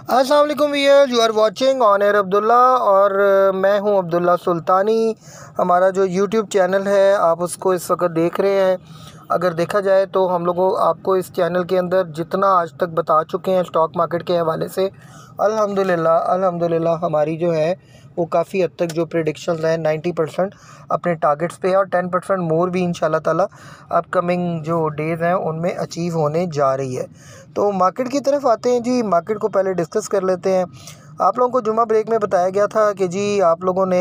अस्सलाम वालेकुम viewers, you are watching on air Abdullah और मैं हूं अब्दुल्ला सुल्तानी। हमारा जो यूट्यूब चैनल है आप उसको इस वक्त देख रहे हैं। अगर देखा जाए तो हम लोगों आपको इस चैनल के अंदर जितना आज तक बता चुके हैं स्टॉक मार्केट के हवाले से, अल्हम्दुलिल्लाह हमारी जो है वो काफ़ी हद तक जो प्रेडिक्शंस हैं 90% अपने टारगेट्स पे है और 10% मोर भी इंशाल्लाह ताला अपकमिंग जो डेज़ हैं उनमें अचीव होने जा रही है। तो मार्केट की तरफ आते हैं जी। मार्केट को पहले डिस्कस कर लेते हैं। आप लोगों को जुमा ब्रेक में बताया गया था कि जी आप लोगों ने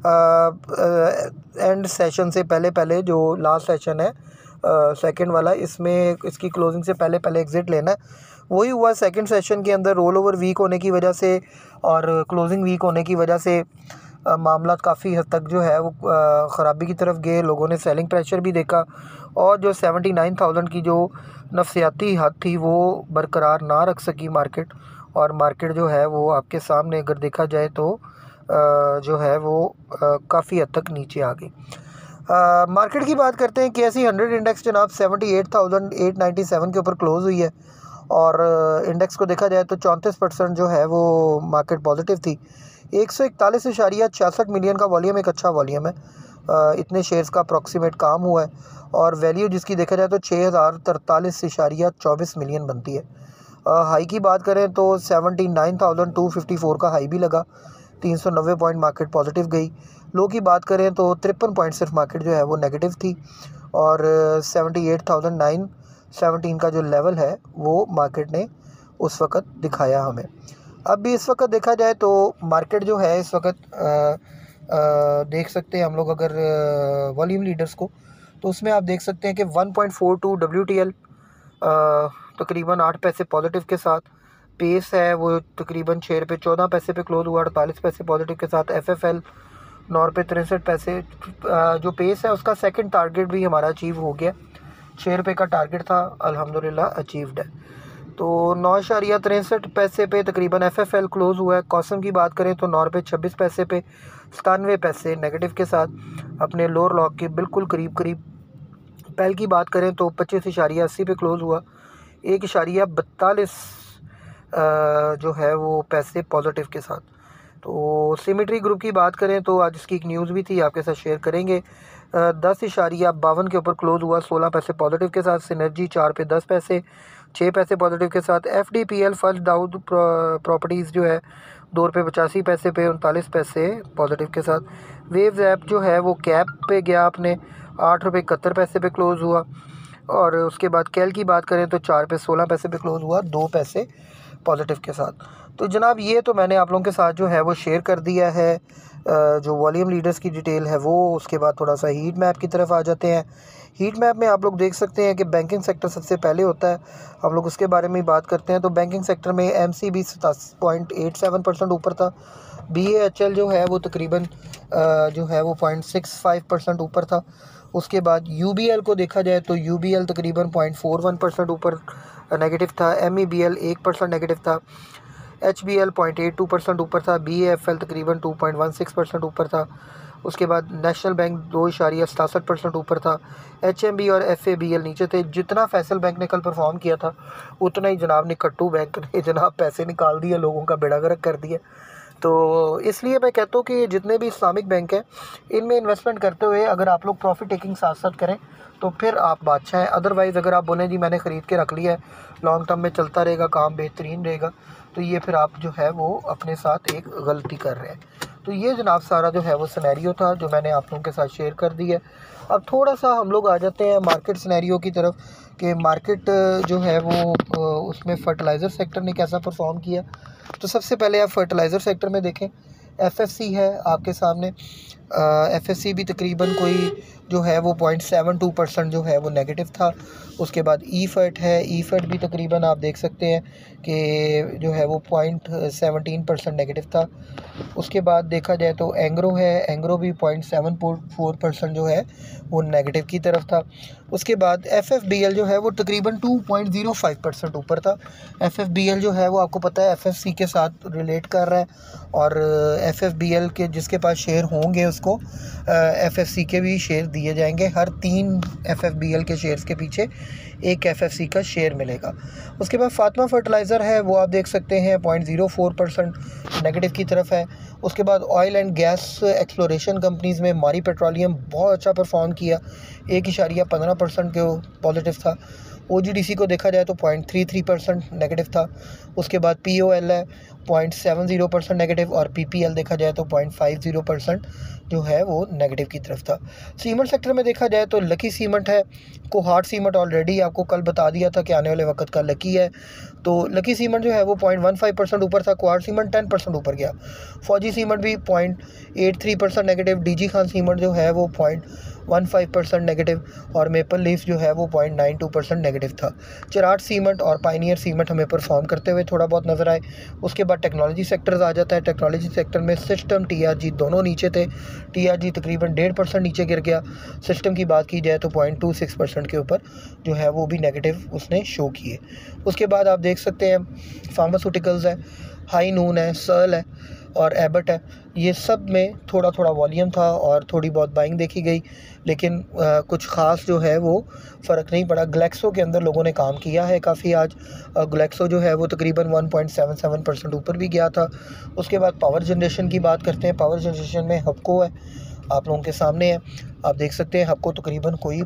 एंड सेशन से पहले पहले जो लास्ट सेशन है सेकंड वाला, इसमें इसकी क्लोजिंग से पहले पहले एग्ज़िट लेना है। वही हुआ सेकंड सेशन के अंदर। रोल ओवर वीक होने की वजह से और क्लोजिंग वीक होने की वजह से मामला काफ़ी हद तक जो है वो ख़राबी की तरफ गए। लोगों ने सेलिंग प्रेशर भी देखा और जो 79,000 की जो नफसियाती हद थी वो बरकरार ना रख सकी मार्केट। और मार्केट जो है वो आपके सामने अगर देखा जाए तो जो है वो काफ़ी हद तक नीचे आ गई। मार्केट की बात करते हैं। KSE 100 इंडेक्स जनाब 78,897 के ऊपर क्लोज़ हुई है और इंडेक्स को देखा जाए तो 34% जो है वो मार्केट पॉजिटिव थी। 141.66 मिलियन का वॉल्यूम एक अच्छा वॉल्यूम है। इतने शेयर्स का अप्रॉक्सीमेट काम हुआ है और वैल्यू जिसकी देखा जाए तो 6,043.24 मिलियन बनती है। हाई की बात करें तो 79,254 का हाई भी लगा। 390 पॉइंट मार्केट पॉजिटिव गई। लो की बात करें तो 53 पॉइंट सिर्फ मार्केट जो है वो नेगेटिव थी और 78,917 का जो लेवल है वो मार्केट ने उस वक़्त दिखाया हमें। अब भी इस वक्त देखा जाए तो मार्केट जो है इस वक्त देख सकते हैं हम लोग अगर वॉल्यूम लीडर्स को, तो उसमें आप देख सकते हैं कि 1.42 WTL तकरीबन 8 पैसे पॉजिटिव के साथ। पेस है वो तकरीबन 6 रुपये 14 पैसे पे क्लोज हुआ 48 पैसे पॉजिटिव के साथ। FFL 9 रुपये 63 पैसे। जो पेस है उसका सेकंड टारगेट भी हमारा अचीव हो गया। 6 रुपये का टारगेट था, अल्हम्दुलिल्लाह अचीव्ड है। तो 9.63 पैसे पे तकरीबन FFL क्लोज़ हुआ है। कॉसम की बात करें तो 9 रुपये 26 पैसे पे 97 पैसे नेगेटिव के साथ अपने लोअर लॉक के बिल्कुल करीब करीब। पहल की बात करें तो 25.80 पे क्लोज़ हुआ 1.42 जो है वो पैसे पॉजिटिव के साथ। तो सिमेट्री ग्रुप की बात करें तो आज इसकी एक न्यूज़ भी थी, आपके साथ शेयर करेंगे। 10.52 के ऊपर क्लोज़ हुआ 16 पैसे पॉजिटिव के साथ। सिनर्जी 4 पे 10 पैसे 6 पैसे पॉजिटिव के साथ। FDPL फर्स्ट दाऊद प्रॉपर्टीज़ जो है 2 रुपये 85 पैसे पे 39 पैसे पॉजिटिव के साथ। वेव्स ऐप जो है वो कैप पे गया अपने 8 रुपये 71 पैसे पे क्लोज़ हुआ और उसके बाद कैल की बात करें तो 4 पे 16 पैसे पे क्लोज़ हुआ 2 पैसे पॉजिटिव के साथ। तो जनाब ये तो मैंने आप लोगों के साथ जो है वो शेयर कर दिया है जो वॉल्यूम लीडर्स की डिटेल है वो। उसके बाद थोड़ा सा हीट मैप की तरफ आ जाते हैं। हीट मैप में आप लोग देख सकते हैं कि बैंकिंग सेक्टर सबसे पहले होता है, हम लोग उसके बारे में बात करते हैं। तो बैंकिंग सेक्टर में MCB 87.87% ऊपर था। BHL जो है वो तकरीबन जो है वो 0.65% ऊपर था। उसके बाद UBL को देखा जाए तो UBL तकरीबन 0.41% ऊपर नेगेटिव था। MEBL 1% नेगेटिव था। HBL 0.82% ऊपर था। BAFL तकरीबन 2.16% ऊपर था। उसके बाद नेशनल बैंक 2.67% ऊपर था। HMB और FABL नीचे थे। जितना फैसल बैंक ने कल परफॉर्म किया था उतना ही जनाब ने कट्टू बैंक ने जनाब पैसे निकाल दिए, लोगों का बेड़ा गर्क कर दिया। तो इसलिए मैं कहता हूँ कि जितने भी इस्लामिक बैंक हैं इनमें इन्वेस्टमेंट करते हुए अगर आप लोग प्रॉफिट टेकिंग साथ साथ करें तो फिर आप बादशाह हैं। अदरवाइज़ अगर आप बोलें जी मैंने ख़रीद के रख लिया है, लॉन्ग टर्म में चलता रहेगा, काम बेहतरीन रहेगा, तो ये फिर आप जो है वो अपने साथ एक गलती कर रहे हैं। तो ये जनाब सारा जो है वो सिनेरियो था जो मैंने आप लोगों के साथ शेयर कर दिया। अब थोड़ा सा हम लोग आ जाते हैं मार्केट सिनेरियो की तरफ कि मार्केट जो है वो उसमें फर्टिलाइज़र सेक्टर ने कैसा परफॉर्म किया। तो सबसे पहले आप फर्टिलाइज़र सेक्टर में देखें, FFC है आपके सामने। FFC भी तकरीबन कोई जो है वो 0.72% जो है वो नेगेटिव था। उसके बाद EFET है। EFET भी तकरीबन आप देख सकते हैं कि जो है वो 0.17% नेगेटिव था। उसके बाद देखा जाए तो एंग्रो है। एंग्रो भी 0.74% जो है वो नेगेटिव की तरफ था। उसके बाद FFBL जो है वो तकरीबन 2.05% ऊपर था। FFBL जो है वो आपको पता है FFC के साथ रिलेट कर रहा है और FFBL के जिसके पास शेयर होंगे शेयर्स को FFC के भी शेयर दिए जाएंगे। हर 3 FFBL के शेयर्स के पीछे एक FFC का शेयर मिलेगा। उसके बाद फातिमा फर्टिलाइज़र है, वो आप देख सकते हैं 0.04% नेगेटिव की तरफ है। उसके बाद oil and gas exploration companies में मारी पेट्रोलियम बहुत अच्छा परफॉर्म किया, 1.15% के पॉजिटिव था। OGDC को देखा जाए तो 0.33% नेगेटिव था। उसके बाद POL है 0.70% नेगेटिव, और PPL देखा जाए तो 0.50% जो है वो नेगेटिव की तरफ था। सीमेंट सेक्टर में देखा जाए तो लकी सीमेंट है, कोहाट सीमेंट ऑलरेडी आपको कल बता दिया था कि आने वाले वक्त का लकी है, तो लकी सीमेंट जो है वो 0.15% ऊपर था। कोहाट सीमेंट 10% ऊपर गया। फौजी सीमेंट भी 0.83% नेगेटिव। DG खान सीमेंट जो है वो 0.15% नेगेटिव, और मेपल लीफ जो है वो 0.92% नेगेटिव था। चिराट सीमेंट और पाइनियर सीमेंट हमें परफॉर्म करते हुए थोड़ा बहुत नज़र आए। उसके बाद टेक्नोलॉजी सेक्टर्स आ जाता है। टेक्नोलॉजी सेक्टर में सिस्टम, TRG दोनों नीचे थे। TRG तकरीबन 1.5% नीचे गिर गया। सिस्टम की बात की जाए तो 0.26% के ऊपर जो है वो भी नेगेटिव उसने शो किए। उसके बाद आप देख सकते हैं फार्मास्यूटिकल्स है, हाई नून है, सर्ल है और एबट है। ये सब में थोड़ा थोड़ा वॉल्यूम था और थोड़ी बहुत बाइंग देखी गई, लेकिन कुछ ख़ास जो है वो फ़र्क नहीं पड़ा। ग्लेक्सो के अंदर लोगों ने काम किया है काफ़ी आज। ग्लेक्सो जो है वो तकरीबन 1.77% ऊपर भी गया था। उसके बाद पावर जनरेशन की बात करते हैं। पावर जनरेशन में हबको है, आप लोगों के सामने है, आप देख सकते हैं। हबको तकरीबन कोई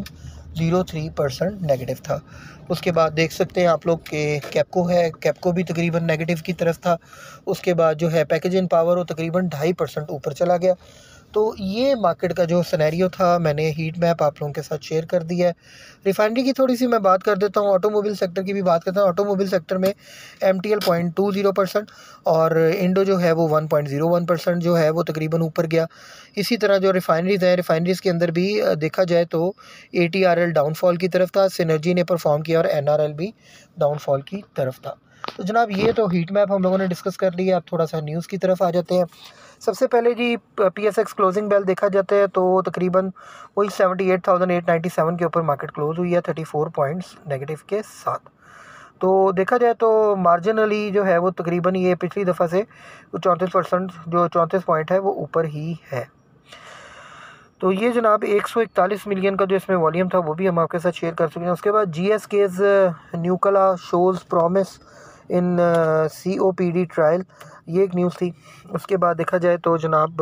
0.03% नेगेटिव था। उसके बाद देख सकते हैं आप लोग के कैपको है, कैपको भी तकरीबन नेगेटिव की तरफ था। उसके बाद जो है पैकेजिंग पावर वो तकरीबन 2.5% ऊपर चला गया। तो ये मार्केट का जो सिनेरियो था मैंने हीट मैप आप लोगों के साथ शेयर कर दिया है। रिफाइनरी की थोड़ी सी मैं बात कर देता हूँ, ऑटोमोबाइल सेक्टर की भी बात करता हूँ। ऑटोमोबाइल सेक्टर में MTL 0.20% और इंडो जो है वो 1.01% जो है वो तकरीबन ऊपर गया। इसी तरह जो रिफाइनरीज़ हैं, रिफाइनरीज़ के अंदर भी देखा जाए तो ATRL डाउनफॉल की तरफ था, सिनर्जी ने परफॉर्म किया और NRL भी डाउनफॉल की तरफ था। तो जनाब ये तो हीट मैप हम लोगों ने डिस्कस कर लिया। अब थोड़ा सा न्यूज़ की तरफ आ जाते हैं। सबसे पहले जी PSX क्लोजिंग बेल देखा जाता है तो तकरीबन वही 78,897 के ऊपर मार्केट क्लोज हुई है 34 पॉइंट्स नेगेटिव के साथ। तो देखा जाए तो मार्जिनली जो है वो तकरीबन ये पिछली दफ़ा से 34% जो 34 पॉइंट है वो ऊपर ही है। तो ये जनाब 141 मिलियन का जो इसमें वॉल्यूम था वो भी हम आपके साथ शेयर कर चुके हैं। उसके बाद GSK's Nucala shows promise in COPD trial, ये एक न्यूज़ थी। उसके बाद देखा जाए तो जनाब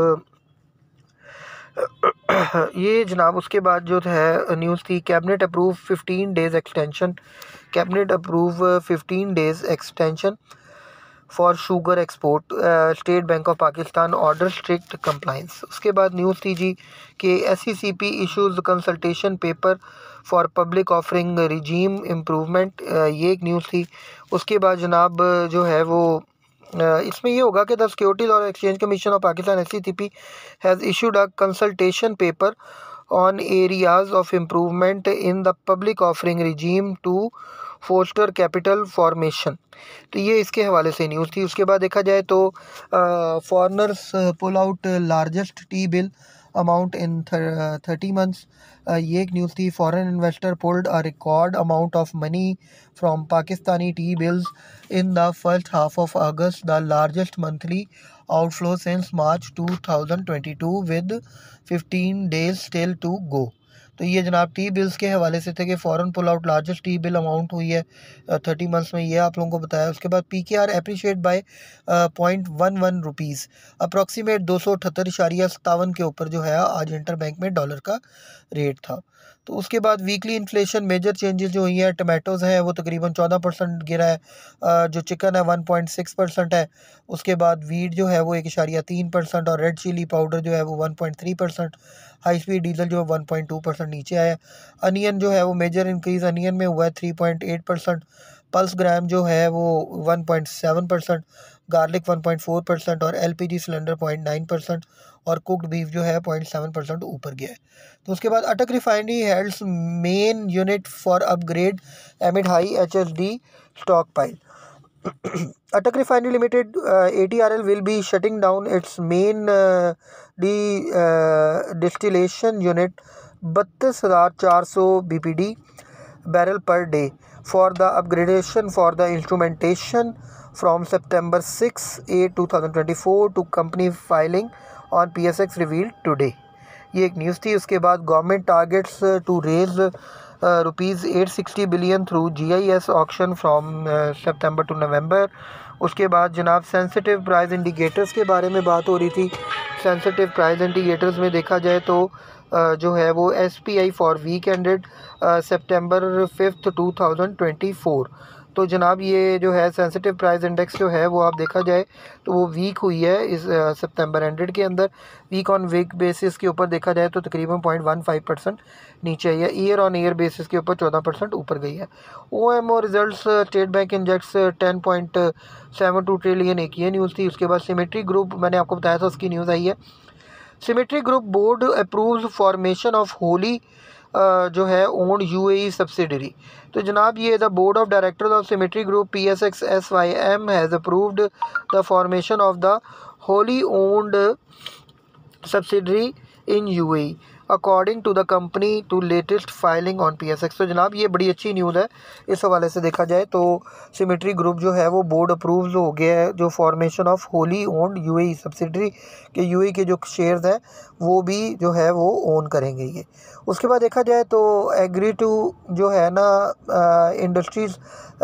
ये जनाब उसके बाद जो है न्यूज़ थी cabinet approve 15 days extension, cabinet approve 15 days extension for sugar export, state bank of Pakistan order strict compliance. उसके बाद न्यूज़ थी जी कि SCCP issues consultation paper for public offering regime improvement, ये एक न्यूज़ थी। उसके बाद जनाब जो है वो इसमें ये होगा कि द सिक्योरिटीज़ और exchange commission of Pakistan SCCP has issued a consultation paper on areas of improvement in the public offering regime to foster capital formation. तो ये इसके हवाले से न्यूज़ थी। उसके बाद देखा जाए तो foreigners pull out largest T bill amount in 30 months, ये एक न्यूज़ थी। Foreign investor pulled a record amount of money from Pakistani T bills in the first half of August, the largest monthly outflow since March 2022 with 15 days still to go. तो ये जनाब T bills के हवाले से थे कि foreign pull out largest T bill amount हुई है 30 मंथ्स में, ये आप लोगों को बताया। उसके बाद PKR appreciate by 0.11 rupees, approximate 278.57 के ऊपर जो है आज इंटर बैंक में डॉलर का रेट था। तो उसके बाद वीकली इन्फ्लेशन मेजर चेंजेस जो हुई हैं, टमाटोज़ हैं वो तकरीबन 14% गिरा है, जो चिकन है 1.6% है। उसके बाद वीट जो है वो 1.3% और रेड चिली पाउडर जो है वो 1.3%, हाई स्पीड डीजल जो है 1.2% नीचे आया। अनियन जो है वो मेजर इंक्रीज़ अनियन में हुआ है 3.8%, पल्स ग्राम जो है वो 1.7%, गार्लिक 1.4% और LPG सिलेंडर 0.9% और कुकड बीफ जो है 0.7% ऊपर गया है। तो उसके बाद Attock refinery halts main unit for upgrade amid high HSD stockpile. Atak Refinery Limited ATRL will be shutting down its main distillation unit 32,400 BPD barrel per day for the upgradation for the instrumentation from September 6, 8, 2024 to company filing on PSX revealed today. ये एक news थी। उसके बाद government targets to raise ₹860 billion through GIS auction from September to November. उसके बाद जनाब sensitive price indicators के बारे में बात हो रही थी। सेंसिटिव प्राइस इंडिकेटर्स में देखा जाए तो जो है वो SPI for week ended September 5, 2024। तो जनाब ये जो है सेंसिटिव प्राइस इंडेक्स जो है वो आप देखा जाए तो वो वीक हुई है इस सितंबर एंडेड के अंदर। वीक ऑन वीक बेसिस के ऊपर देखा जाए तो तकरीबन 0.15% नीचे है, या ईयर ऑन ईयर बेसिस के ऊपर 14% ऊपर गई है। OMO results state bank injects 10.72 trillion, एक ये न्यूज़ थी। उसके बाद सिमेट्री ग्रुप, मैंने आपको बताया था उसकी न्यूज़ आई है। Symmetry Group board approves formation of wholly जो है ओन्ड UAE सब्सिडरी। तो जनाब ये the board of directors of Symmetry Group PSX SYM has approved the formation of the wholly owned subsidiary in UAE according to the company to latest filing on PSX। तो जनाब ये बड़ी अच्छी news है। इस हवाले से देखा जाए तो सिमेट्री ग्रुप जो है वो बोर्ड अप्रूव हो गया है, जो formation of wholly owned UAE subsidiary के UAE के जो शेयर्स हैं वो भी जो है वो ओन करेंगे ये। उसके बाद देखा जाए तो एग्री टू जो है ना industries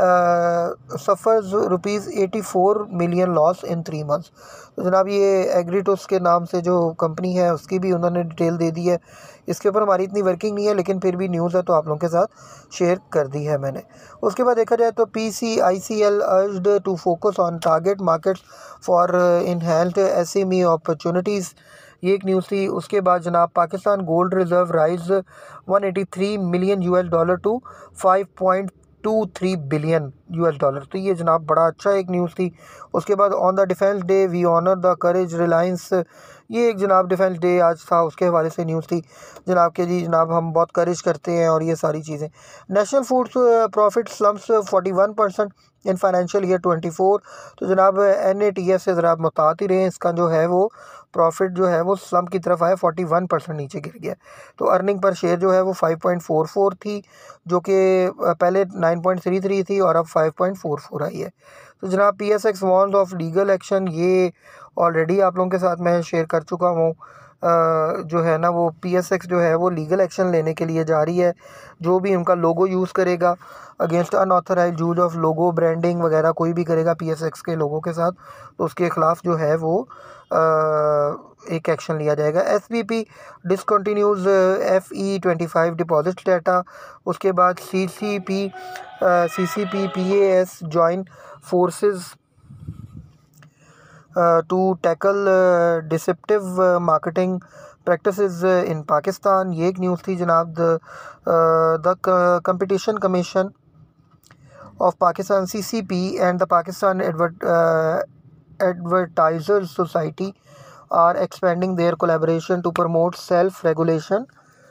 suffers ₹84 million loss in 3 months. तो जनाब ये एग्रीटोस के नाम से जो कंपनी है उसकी भी उन्होंने डिटेल दे दी है। इसके ऊपर हमारी इतनी वर्किंग नहीं है, लेकिन फिर भी न्यूज़ है तो आप लोगों के साथ शेयर कर दी है मैंने। उसके बाद देखा जाए तो PCICL urged to focus on target markets for enhanced SME opportunities, ये एक न्यूज़ थी। उसके बाद जनाब Pakistan gold reserve rise $183 million to $5.23 billion. तो ये जनाब बड़ा अच्छा एक न्यूज़ थी। उसके बाद on the defence day we honour the courage resilience, ये एक जनाब डिफेंस डे आज था, उसके हवाले से न्यूज़ थी जनाब के जी जनाब हम बहुत करेज करते हैं और ये सारी चीज़ें। National Foods profit slumps 41% in financial year 24। तो जनाब NATF से ज़रा मुतात ही रहे, इसका जो है वो प्रॉफिट जो है वो स्लम की तरफ आया, 41% नीचे गिर गया। तो अर्निंग पर शेयर जो है वो 5.44 थी, जो कि पहले 9.33 थी और अब 5.44 आई है। तो जनाब PSX warns of legal action, ये ऑलरेडी आप लोगों के साथ मैं शेयर कर चुका हूँ। जो है ना वो PSX जो है वो लीगल एक्शन लेने के लिए जा रही है। जो भी उनका लोगो यूज़ करेगा against unauthorised use of logo branding वगैरह कोई भी करेगा PSX के लोगों के साथ, तो उसके ख़िलाफ़ जो है वो एक एक्शन लिया जाएगा। SBP discontinues FE25 deposit data. उसके बाद CCP PAS join forces to tackle deceptive marketing practices in Pakistan, ये एक न्यूज़ थी जनाब। The competition commission of Pakistan CCP and the Pakistan advertisers society are expanding their collaboration to promote self-regulation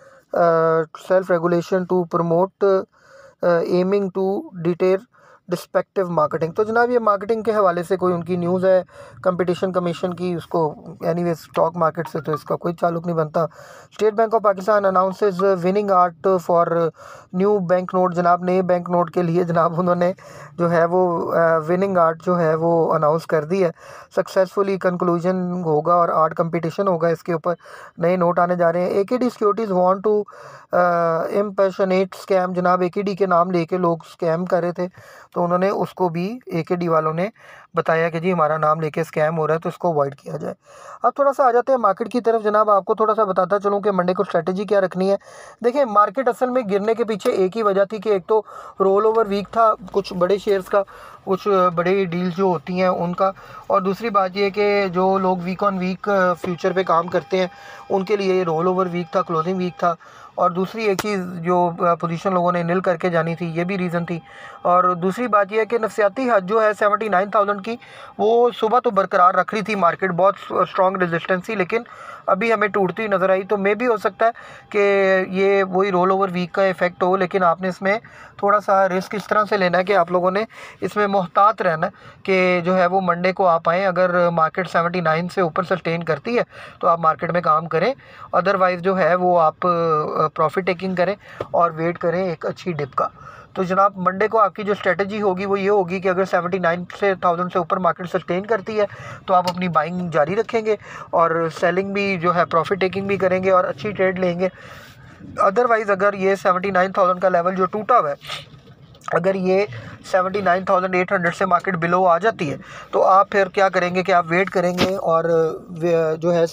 to promote aiming to deter deceptive marketing. तो जनाब ये marketing के हवाले से कोई उनकी न्यूज़ है कंपटीशन कमीशन की, उसको एनीवे स्टॉक मार्केट से तो इसका कोई ताल्लुक नहीं बनता। State bank of Pakistan announces winning art for new bank note, जनाब नए बैंक नोट के लिए जनाब उन्होंने जो है वो विनिंग आर्ट जो है वो अनाउंस कर दी है। सक्सेसफुली कंक्लूजन होगा और आर्ट कंपटीशन होगा, इसके ऊपर नए नोट आने जा रहे हैं। AKD securities want to impersonate scam, जनाब AKD के नाम लेके लोग स्कैम कर रहे थे, तो उन्होंने उसको भी AKD वालों ने बताया कि जी हमारा नाम लेके स्कैम हो रहा है तो इसको अवॉइड किया जाए। अब थोड़ा सा आ जाते हैं मार्केट की तरफ। जनाब आपको थोड़ा सा बताता चलूँ कि मंडे को स्ट्रेटजी क्या रखनी है। देखिए मार्केट असल में गिरने के पीछे एक ही वजह थी कि एक तो रोल ओवर वीक था कुछ बड़े शेयर्स का, कुछ बड़ी डील्स जो होती हैं उनका, और दूसरी बात ये कि जो लोग वीक ऑन वीक फ्यूचर पे काम करते हैं उनके लिए रोल ओवर वीक था, क्लोजिंग वीक था। और दूसरी एक चीज़ जो पोजीशन लोगों ने नील करके जानी थी, ये भी रीज़न थी। और दूसरी बात यह है कि नफसियाती हद जो है 79,000 की वो सुबह तो बरकरार रख रही थी मार्केट, बहुत स्ट्रॉन्ग रेजिस्टेंस थी, लेकिन अभी हमें टूटती नज़र आई। तो मे भी हो सकता है कि ये वही रोल ओवर वीक का इफ़ेक्ट हो, लेकिन आपने इसमें थोड़ा सा रिस्क इस तरह से लेना है कि आप लोगों ने इसमें मोहतात रहना है कि जो है वो मंडे को आप आएँ, अगर मार्केट 79 से ऊपर सस्टेन करती है तो आप मार्केट में काम करें, अदरवाइज़ जो है वो आप प्रॉफिट टेकिंग करें और वेट करें एक अच्छी डिप का। तो जनाब मंडे को आपकी जो स्ट्रेटजी होगी वो ये होगी कि अगर 79,000 से ऊपर मार्केट सस्टेन करती है तो आप अपनी बाइंग जारी रखेंगे और सेलिंग भी जो है प्रॉफिट टेकिंग भी करेंगे और अच्छी ट्रेड लेंगे। अदरवाइज़ अगर ये 79,000 का लेवल जो टूटा हुआ है, अगर ये 79,800 से मार्केट बिलो आ जाती है तो आप फिर क्या करेंगे कि आप वेट करेंगे और जो है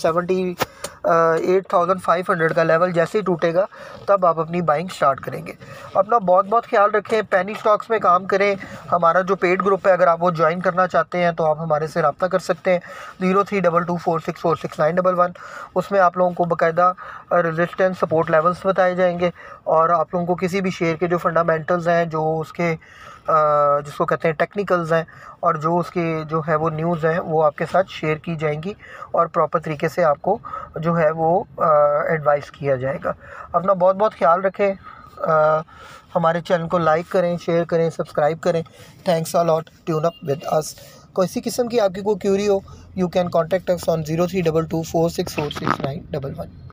78,500 का लेवल जैसे ही टूटेगा तब आप अपनी बाइंग स्टार्ट करेंगे। अपना बहुत बहुत ख्याल रखें, पेनी स्टॉक्स में काम करें। हमारा जो पेड ग्रुप है अगर आप वो ज्वाइन करना चाहते हैं तो आप हमारे से रब्ता कर सकते हैं 032246469111। उसमें आप लोगों को बाकायदा रेजिस्टेंस सपोर्ट लेवल्स बताए जाएंगे और आप लोगों को किसी भी शेयर के जो फंडामेंटल्स हैं, जो उसके जिसको कहते हैं टेक्निकल्स हैं और जो उसके जो है वो न्यूज़ हैं वो आपके साथ शेयर की जाएंगी और प्रॉपर तरीके से आपको जो है वो एडवाइस किया जाएगा। अपना बहुत बहुत ख्याल रखें। हमारे चैनल को लाइक करें, शेयर करें, सब्सक्राइब करें। Thanks a lot. Tune up with us. कोई सी किस्म की आपकी कोई क्यूरी हो, you can contact us on 032246466911।